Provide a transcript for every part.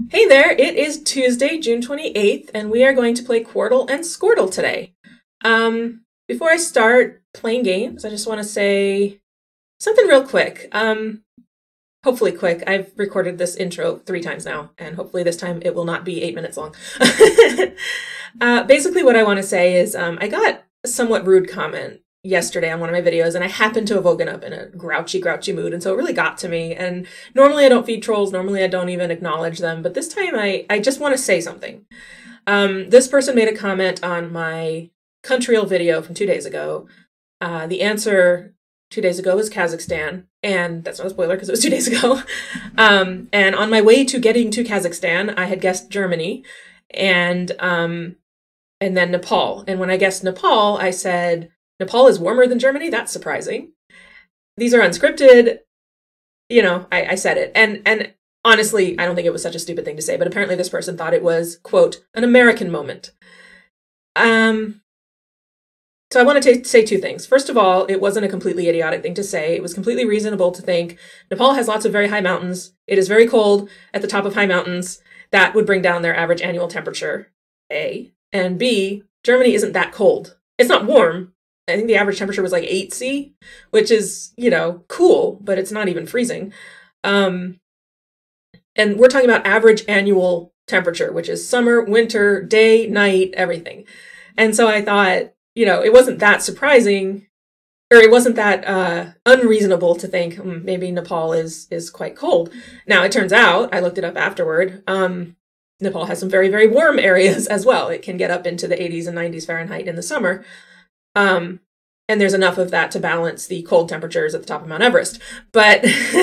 Hey there, it is Tuesday, June 28th, and we are going to play Quordle and Squirtle today. Before I start playing games, I just want to say something real quick. Hopefully quick. I've recorded this intro 3 times now, and hopefully this time it will not be 8 minutes long. Basically what I want to say is I got a somewhat rude comment yesterday on one of my videos, and I happened to have woken up in a grouchy mood, and so it really got to me. And normally I don't feed trolls, normally I don't even acknowledge them, but this time I just want to say something. This person made a comment on my Countryal video from 2 days ago. The answer 2 days ago was Kazakhstan, and that's not a spoiler because it was 2 days ago. And on my way to getting to Kazakhstan, I had guessed Germany, and then Nepal. And when I guessed Nepal, I said, Nepal is warmer than Germany? That's surprising. These are unscripted. You know, I said it. And honestly, I don't think it was such a stupid thing to say, but apparently this person thought it was, quote, an American moment. So I want to say 2 things. First of all, it wasn't a completely idiotic thing to say. It was completely reasonable to think Nepal has lots of very high mountains. It is very cold at the top of high mountains. That would bring down their average annual temperature, A. And B, Germany isn't that cold. It's not warm. I think the average temperature was like 8°C, which is, you know, cool, but it's not even freezing. And we're talking about average annual temperature, which is summer, winter, day, night, everything. And so I thought, you know, it wasn't that surprising, or it wasn't that unreasonable to think maybe Nepal is quite cold. Now, it turns out, I looked it up afterward, Nepal has some very, very warm areas as well. It can get up into the 80s and 90s Fahrenheit in the summer. And there's enough of that to balance the cold temperatures at the top of Mount Everest. But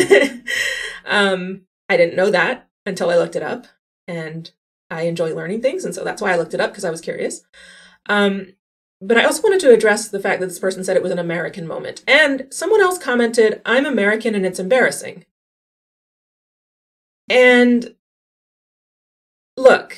I didn't know that until I looked it up, and I enjoy learning things, and so that's why I looked it up, because I was curious. But I also wanted to address the fact that this person said it was an American moment. And someone else commented, I'm American and it's embarrassing. And look,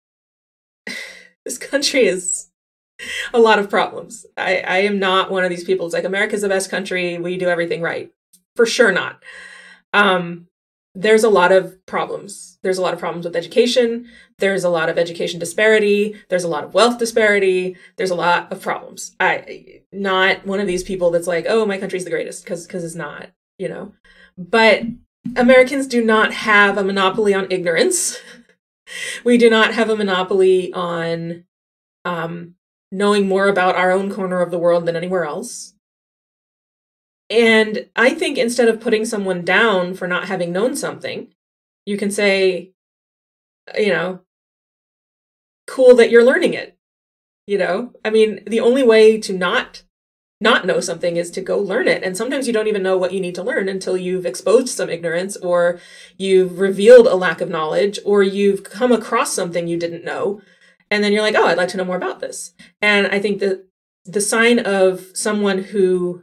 this country is a lot of problems. I am not one of these people. It's like, America's the best country. We do everything right. For sure not. There's a lot of problems. There's a lot of problems with education. There's a lot of education disparity. There's a lot of wealth disparity. There's a lot of problems. Not one of these people that's like, oh, my country's the greatest, because it's not, you know. But Americans do not have a monopoly on ignorance. We do not have a monopoly on knowing more about our own corner of the world than anywhere else. And I think instead of putting someone down for not having known something, you can say, you know, cool that you're learning it. You know, I mean, the only way to not know something is to go learn it. And sometimes you don't even know what you need to learn until you've exposed some ignorance, or you've revealed a lack of knowledge, or you've come across something you didn't know. And then you're like, oh, I'd like to know more about this. And I think that the sign of someone who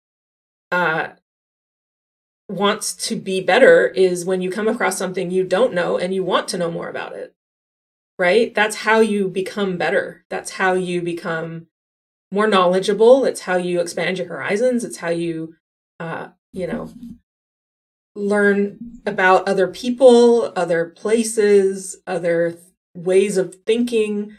wants to be better is when you come across something you don't know and you want to know more about it, right? That's how you become better. That's how you become more knowledgeable. It's how you expand your horizons. It's how you, you know, learn about other people, other places, other ways of thinking,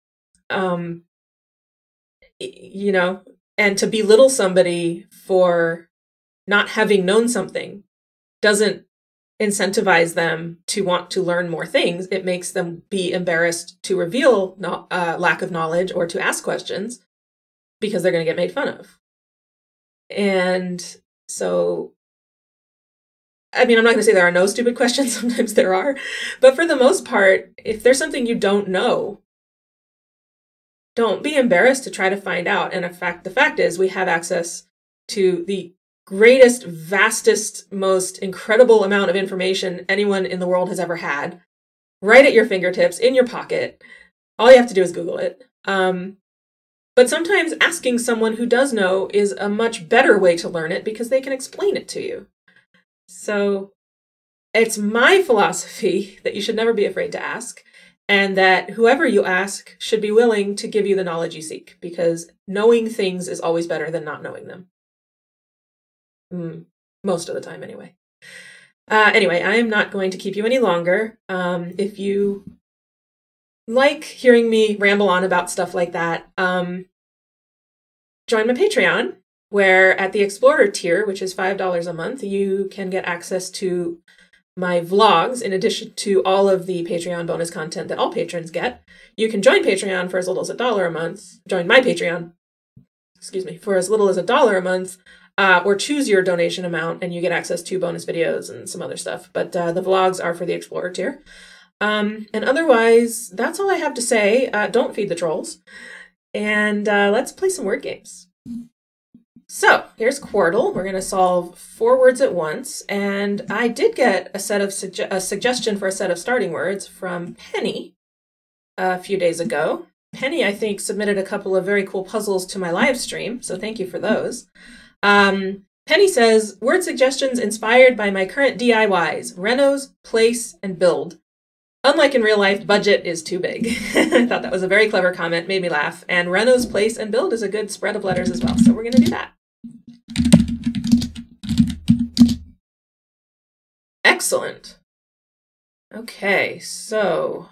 you know, and to belittle somebody for not having known something doesn't incentivize them to want to learn more things. It makes them be embarrassed to reveal lack of knowledge or to ask questions, because they're going to get made fun of. And so, I mean, I'm not going to say there are no stupid questions. Sometimes there are. But for the most part, if there's something you don't know, don't be embarrassed to try to find out. And in fact, the fact is we have access to the greatest, vastest, most incredible amount of information anyone in the world has ever had, right at your fingertips, in your pocket. All you have to do is Google it. But sometimes asking someone who does know is a much better way to learn it, because they can explain it to you. So it's my philosophy that you should never be afraid to ask, and that whoever you ask should be willing to give you the knowledge you seek, because knowing things is always better than not knowing them. Most of the time, anyway. Anyway, I am not going to keep you any longer. If you like hearing me ramble on about stuff like that, join my Patreon, where at the Explorer tier, which is $5 a month, you can get access to my vlogs in addition to all of the Patreon bonus content that all patrons get. You can join Patreon for as little as $1 a month. Join my Patreon, for as little as $1 a month, or choose your donation amount and you get access to bonus videos and some other stuff. But the vlogs are for the Explorer tier. And otherwise, that's all I have to say. Don't feed the trolls. And let's play some word games. So here's Quordle. We're going to solve 4 words at once. And I did get a suggestion for a set of starting words from Penny a few days ago. Penny, I think, submitted a couple of very cool puzzles to my live stream, so thank you for those. Penny says, word suggestions inspired by my current DIYs, renos, place, and build. Unlike in real life, budget is too big. I thought that was a very clever comment, made me laugh. And renos, place, and build is a good spread of letters as well, so we're going to do that. Excellent. Okay, so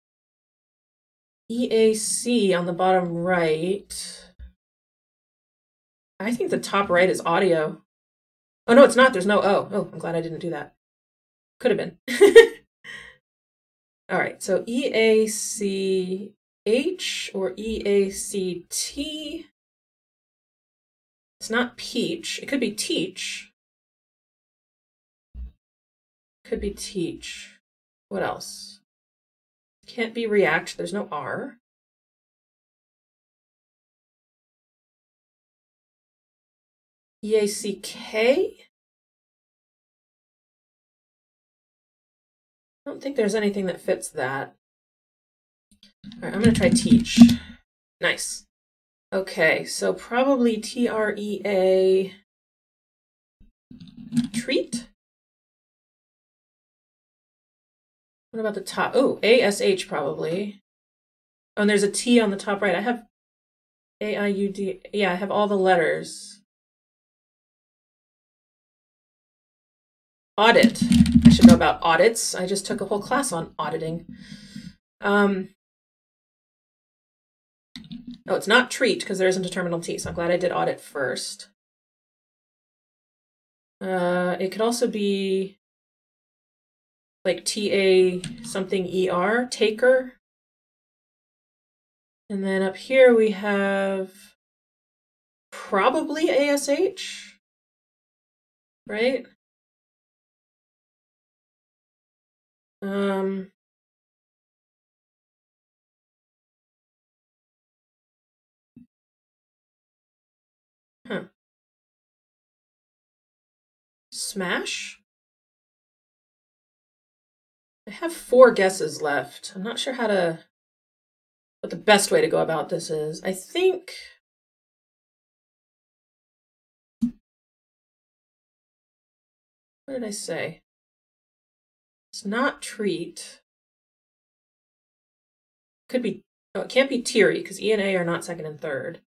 EAC on the bottom right. I think the top right is audio. Oh, no, it's not. There's no O. Oh, I'm glad I didn't do that. Could have been. All right, so EACH or EACT. It's not peach. It could be teach. Could be teach. What else? Can't be react. There's no R. EACK? I don't think there's anything that fits that. All right, I'm going to try teach. Nice. Okay, so probably TREA. Treat? What about the top? Oh, ASH probably. Oh, and there's a T on the top right. I have AIUD. Yeah, I have all the letters. Audit. I should know about audits. I just took a whole class on auditing. Oh, it's not treat because there isn't a terminal T, so I'm glad I did audit first. It could also be like TA something ER, taker. And then up here we have probably ASH, right? Huh. Smash? I have 4 guesses left. I'm not sure what the best way to go about this is. I think what did I say? It's not treat. Could be, oh, it can't be teary because E and A are not second and third.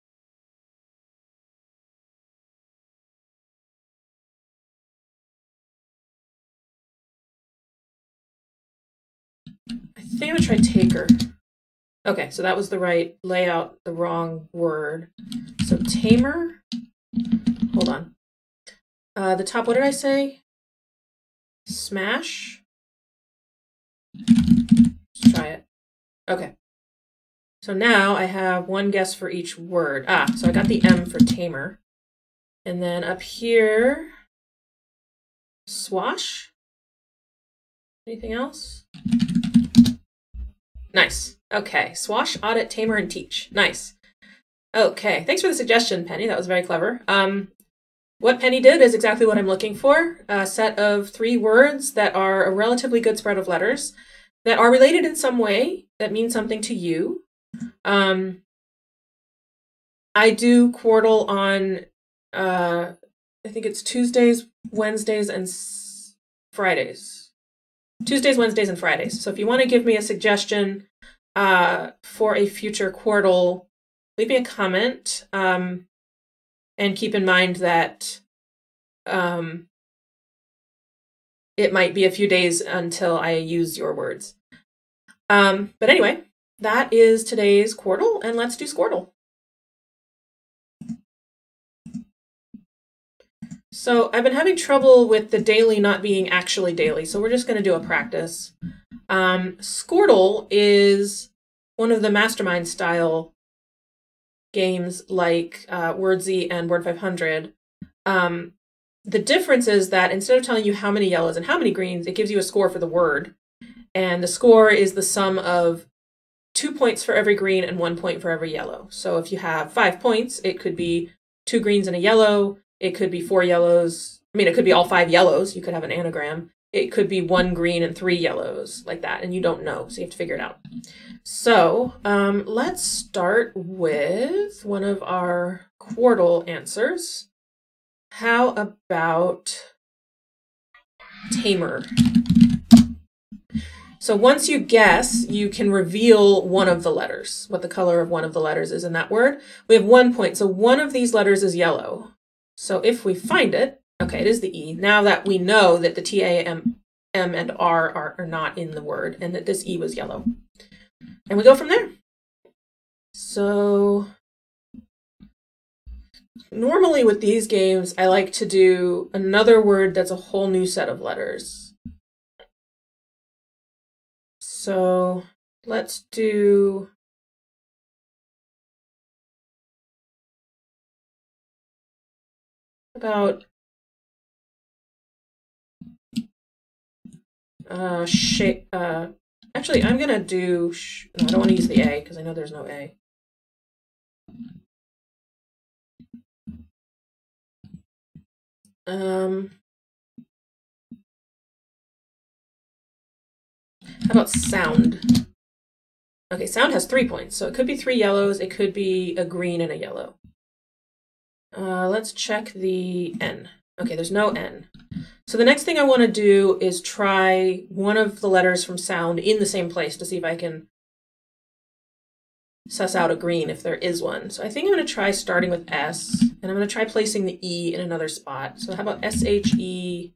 I think I'm gonna try taker. Okay, so that was the right layout, the wrong word. So tamer, hold on. The top, what did I say? Smash. Let's try it. Okay. So now I have 1 guess for each word. So I got the M for tamer. And then up here, swash. Anything else? Nice. Okay. Swash, audit, tamer, and teach. Nice. Okay. Thanks for the suggestion, Penny. That was very clever. What Penny did is exactly what I'm looking for. A set of 3 words that are a relatively good spread of letters that are related in some way that mean something to you. I do Quordle on, I think it's Tuesdays, Wednesdays, and Fridays. Tuesdays, Wednesdays, and Fridays. So if you want to give me a suggestion for a future Quordle, leave me a comment. And keep in mind that it might be a few days until I use your words. But anyway, that is today's Quordle, and let's do Squirtle. So I've been having trouble with the daily not being actually daily, so we're just going to do a practice. Squirtle is one of the mastermind style games like Wordsy and Word 500. The difference is that instead of telling you how many yellows and how many greens, it gives you a score for the word. And the score is the sum of 2 points for every green and 1 point for every yellow. So if you have 5 points, it could be 2 greens and a yellow. It could be 4 yellows. I mean, it could be all 5 yellows. You could have an anagram. It could be 1 green and 3 yellows, like that. And you don't know, so you have to figure it out. So let's start with one of our Quordle answers. How about tamer? So once you guess, you can reveal one of the letters, what the color of one of the letters is in that word. We have 1 point, so one of these letters is yellow. So if we find it, okay, it is the E. Now that we know that the T, A, M, and R are not in the word, and that this E was yellow. And we go from there. So normally with these games, I like to do another word that's a whole new set of letters. So let's do about actually, I'm gonna do no, I don't want to use the A because I know there's no A. How about sound? Okay, sound has 3 points, so it could be 3 yellows, it could be a green and a yellow. Let's check the N. Okay, there's no N. So the next thing I want to do is try one of the letters from sound in the same place to see if I can suss out a green if there is one. So I think I'm going to try starting with S, and I'm going to try placing the E in another spot. So how about S-H-E?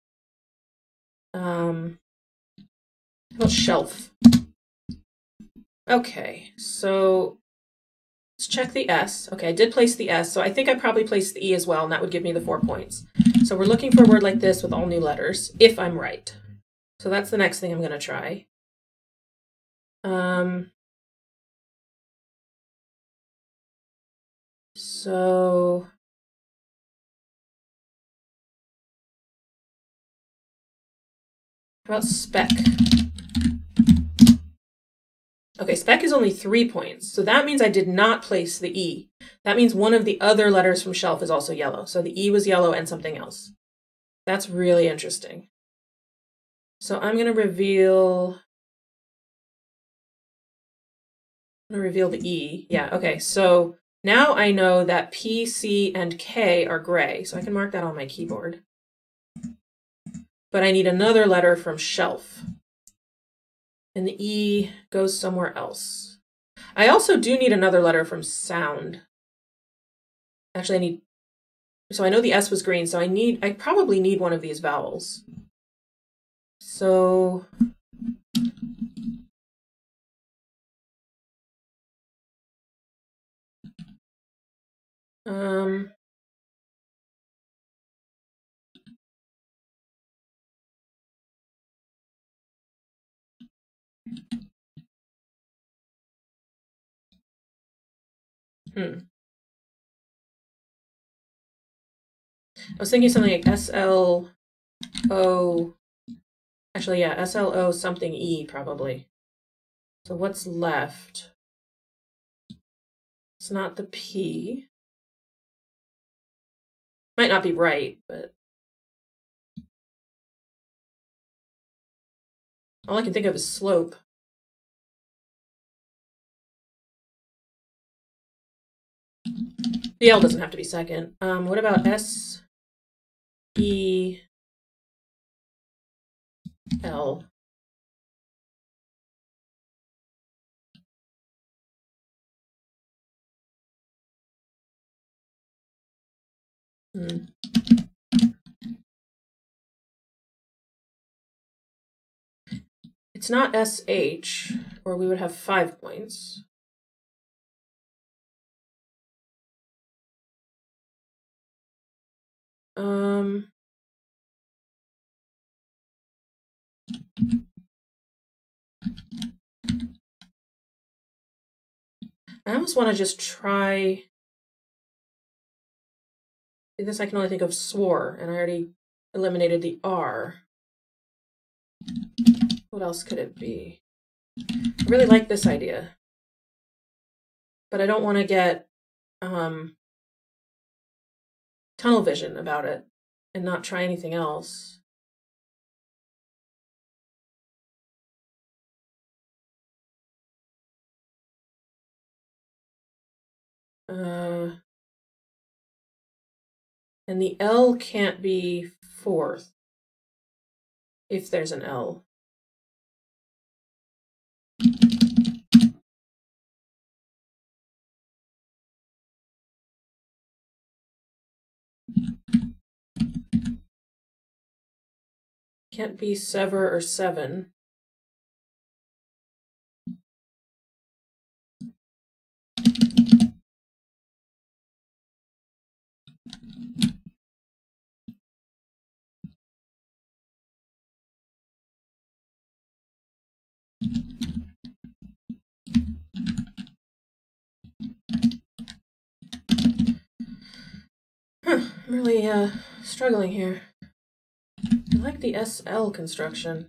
How about shelf? Okay, so let's check the S. Okay, I did place the S, so I think I probably placed the E as well, and that would give me the 4 points. So we're looking for a word like this with all new letters, if I'm right. So that's the next thing I'm going to try. So how about spec? Okay, spec is only 3 points, so that means I did not place the E. That means one of the other letters from shelf is also yellow. So the E was yellow and something else. That's really interesting. So I'm going to reveal the E. Yeah, okay, so now I know that P, C, and K are gray, so I can mark that on my keyboard. But I need another letter from shelf. And the E goes somewhere else. I also do need another letter from sound. Actually, so I know the S was green, so I probably need one of these vowels. So I was thinking something like S-L-O, actually, yeah, S-L-O something E, probably. So what's left? It's not the P. Might not be right, but all I can think of is slope. The L doesn't have to be second. What about S-E-L? It's not SH, or we would have 5 points. I almost want to just try this. I can only think of swore, and I already eliminated the R. What else could it be? I really like this idea, but I don't want to get tunnel vision about it and not try anything else. And the L can't be 4th, if there's an L. Can't be sever or 7. I'm really struggling here. I like the SL construction.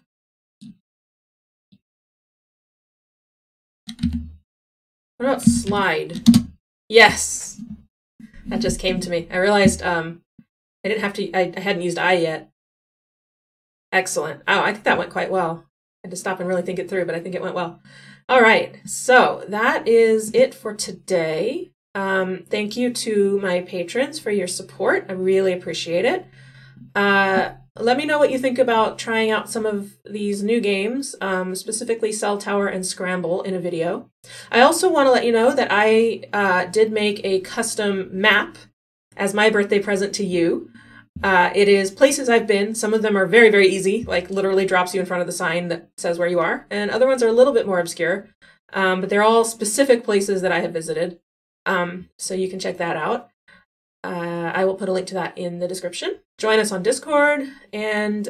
What about slide? Yes! That just came to me. I realized I didn't have to, I hadn't used I yet. Excellent. Oh, I think that went quite well. I had to stop and really think it through, but I think it went well. All right, so that is it for today. Thank you to my patrons for your support. I really appreciate it. Let me know what you think about trying out some of these new games, specifically Cell Tower and Scramble, in a video. I also want to let you know that I did make a custom map as my birthday present to you. It is places I've been. Some of them are very, very easy, like literally drops you in front of the sign that says where you are, and other ones are a little bit more obscure, but they're all specific places that I have visited, so you can check that out. I will put a link to that in the description. Join us on Discord, and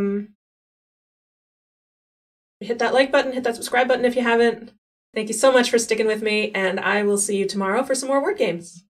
hit that like button, hit that subscribe button if you haven't. Thank you so much for sticking with me, and I will see you tomorrow for some more word games.